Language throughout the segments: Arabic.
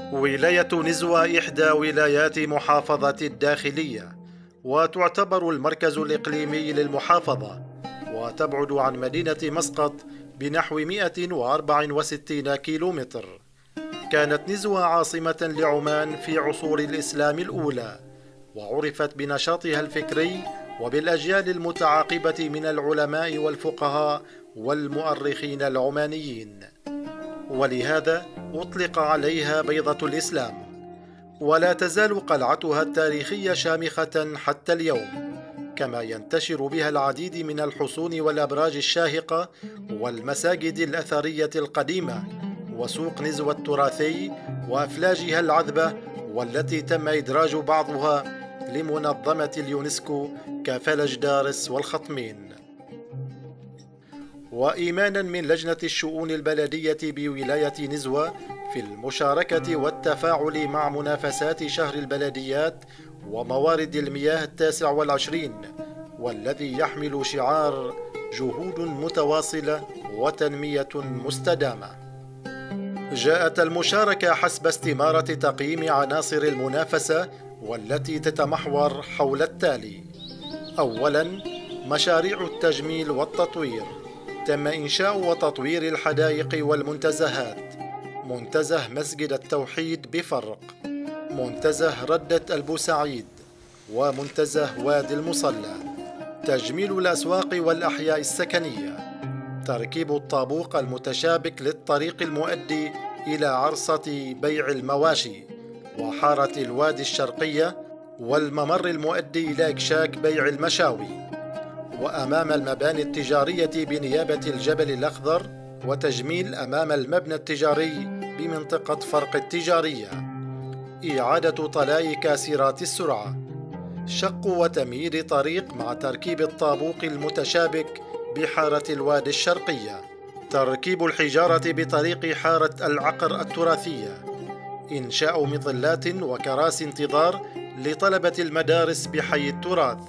ولاية نزوى إحدى ولايات محافظة الداخلية، وتعتبر المركز الإقليمي للمحافظة، وتبعد عن مدينة مسقط بنحو 164 كيلومتر. كانت نزوى عاصمة لعمان في عصور الإسلام الأولى، وعرفت بنشاطها الفكري وبالأجيال المتعاقبة من العلماء والفقهاء والمؤرخين العمانيين، ولهذا أطلق عليها بيضة الإسلام. ولا تزال قلعتها التاريخية شامخة حتى اليوم، كما ينتشر بها العديد من الحصون والأبراج الشاهقة والمساجد الأثرية القديمة وسوق نزوى التراثي وأفلاجها العذبة، والتي تم إدراج بعضها لمنظمة اليونسكو كفلج دارس والخطمين. وإيمانا من لجنة الشؤون البلدية بولاية نزوى في المشاركة والتفاعل مع منافسات شهر البلديات وموارد المياه 29، والذي يحمل شعار جهود متواصلة وتنمية مستدامة. جاءت المشاركة حسب استمارة تقييم عناصر المنافسة، والتي تتمحور حول التالي: أولاً، مشاريع التجميل والتطوير. تم إنشاء وتطوير الحدائق والمنتزهات: منتزه مسجد التوحيد بفرق، منتزه ردة البوسعيد، ومنتزه وادي المصلى. تجميل الأسواق والأحياء السكنية: تركيب الطابوق المتشابك للطريق المؤدي إلى عرصة بيع المواشي وحارة الوادي الشرقية، والممر المؤدي إلى إكشاك بيع المشاوي. وأمام المباني التجارية بنيابة الجبل الأخضر، وتجميل أمام المبنى التجاري بمنطقة فرق التجارية. إعادة طلاء كاسرات السرعة: شق وتمهيد طريق مع تركيب الطابوق المتشابك بحارة الوادي الشرقية. تركيب الحجارة بطريق حارة العقر التراثية. إنشاء مظلات وكراسي انتظار لطلبة المدارس بحي التراث.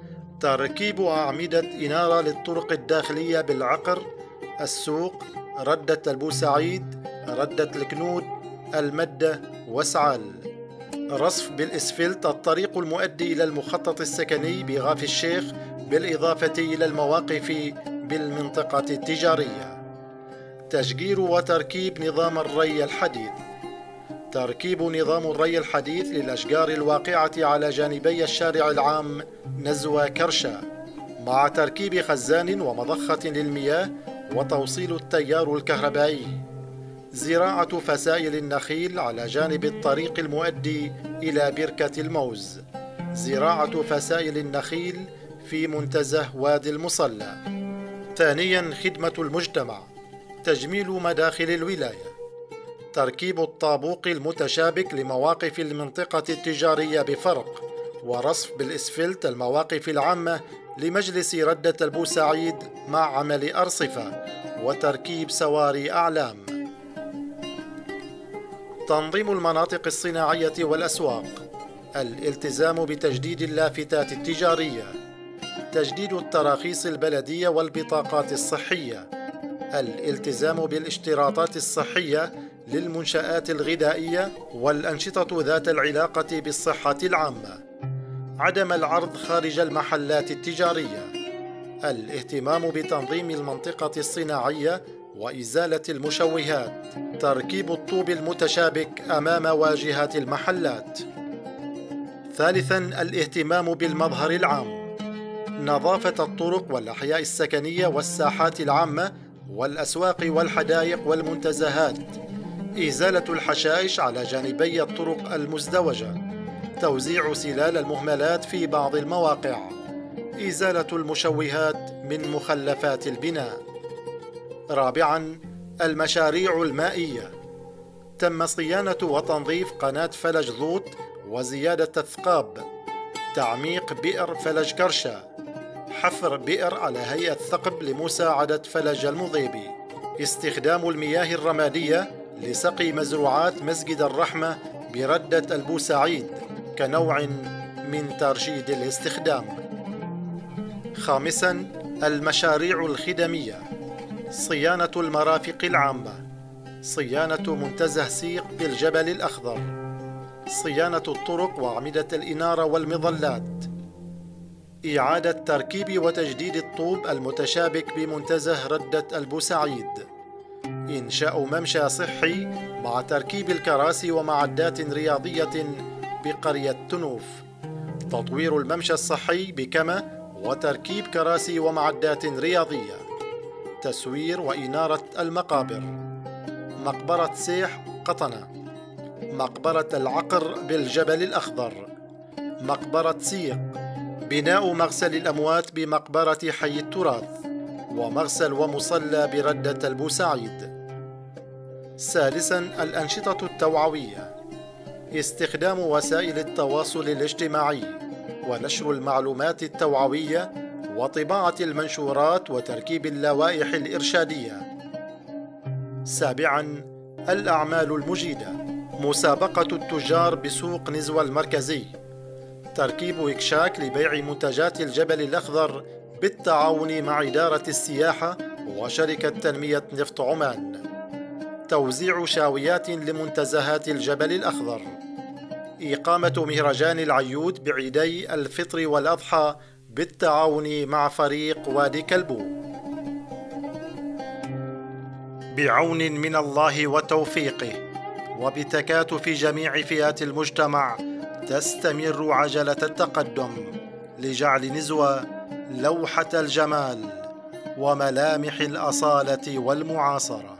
تركيب أعمدة إنارة للطرق الداخلية بالعقر، السوق، ردة البوسعيد، ردة الكنود، المدة، وسعال. رصف بالإسفلت الطريق المؤدي إلى المخطط السكني بغاف الشيخ، بالإضافة إلى المواقف بالمنطقة التجارية. تشجير وتركيب نظام الري الحديث. تركيب نظام الري الحديث للأشجار الواقعة على جانبي الشارع العام نزوى كرشا، مع تركيب خزان ومضخة للمياه وتوصيل التيار الكهربائي. زراعة فسائل النخيل على جانب الطريق المؤدي إلى بركة الموز. زراعة فسائل النخيل في منتزه وادي المصلى. ثانياً، خدمة المجتمع. تجميل مداخل الولاية. تركيب الطابوق المتشابك لمواقف المنطقة التجارية بفرق، ورصف بالإسفلت المواقف العامة لمجلس ردة البوسعيد مع عمل أرصفة وتركيب سواري أعلام. تنظيم المناطق الصناعية والأسواق. الالتزام بتجديد اللافتات التجارية. تجديد التراخيص البلدية والبطاقات الصحية. الالتزام بالاشتراطات الصحية للمنشآت الغذائية والأنشطة ذات العلاقة بالصحة العامة. عدم العرض خارج المحلات التجارية. الاهتمام بتنظيم المنطقة الصناعية وإزالة المشوهات. تركيب الطوب المتشابك أمام واجهات المحلات. ثالثاً، الاهتمام بالمظهر العام. نظافة الطرق والأحياء السكنية والساحات العامة والأسواق والحدائق والمنتزهات. إزالة الحشائش على جانبي الطرق المزدوجة. توزيع سلال المهملات في بعض المواقع. إزالة المشوهات من مخلفات البناء. رابعاً، المشاريع المائية. تم صيانة وتنظيف قناة فلج ضوط وزيادة الثقاب. تعميق بئر فلج كرشا. حفر بئر على هيئة ثقب لمساعدة فلج المضيبي. استخدام المياه الرمادية لسقي مزروعات مسجد الرحمة بردة البوسعيد كنوع من ترشيد الاستخدام. خامساً، المشاريع الخدمية. صيانة المرافق العامة. صيانة منتزه سيق بالجبل الأخضر، صيانة الطرق وأعمدة الإنارة والمظلات، إعادة تركيب وتجديد الطوب المتشابك بمنتزه ردة البوسعيد، إنشاء ممشى صحي مع تركيب الكراسي ومعدات رياضية بقرية تنوف، تطوير الممشى الصحي بكما وتركيب كراسي ومعدات رياضية، تسوير وإنارة المقابر، مقبرة سيح قطنة، مقبرة العقر بالجبل الأخضر، مقبرة سيق، بناء مغسل الأموات بمقبرة حي التراث، ومغسل ومصلى بردة البوسعيد. ثالثاً، الأنشطة التوعوية، استخدام وسائل التواصل الاجتماعي ونشر المعلومات التوعوية وطباعة المنشورات وتركيب اللوائح الإرشادية. سابعاً، الأعمال المجيدة، مسابقة التجار بسوق نزوة المركزي، تركيب إكشاك لبيع منتجات الجبل الأخضر بالتعاون مع إدارة السياحة وشركة تنمية نفط عمان، توزيع شاويات لمنتزهات الجبل الأخضر، إقامة مهرجان العيود بعيدي الفطر والأضحى بالتعاون مع فريق وادي كلبو. بعون من الله وتوفيقه وبتكاتف جميع فئات المجتمع تستمر عجلة التقدم لجعل نزوة لوحة الجمال وملامح الأصالة والمعاصرة.